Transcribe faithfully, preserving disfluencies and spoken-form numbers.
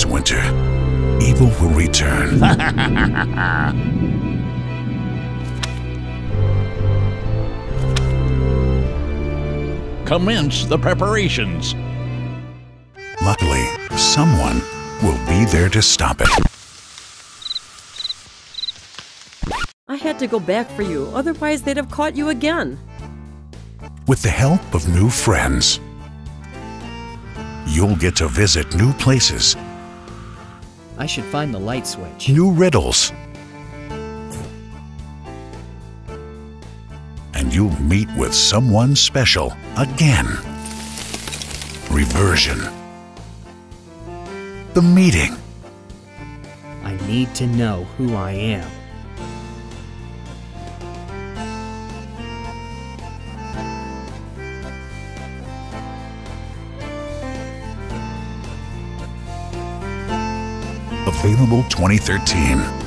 this winter, evil will return. Commence the preparations. Luckily, someone will be there to stop it. I had to go back for you, otherwise they'd have caught you again. With the help of new friends, you'll get to visit new places, I should find the light switch. new riddles, and you'll meet with someone special again. Reversion. The meeting. I need to know who I am. Available twenty thirteen.